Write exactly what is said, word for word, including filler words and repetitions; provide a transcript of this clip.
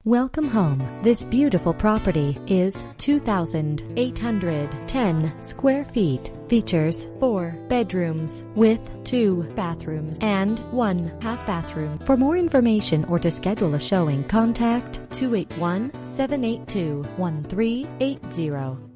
Welcome home. This beautiful property is two thousand eight hundred ten square feet. Features four bedrooms with two bathrooms and one half bathroom. For more information or to schedule a showing, contact two eight one, seven eight two, one three eight zero.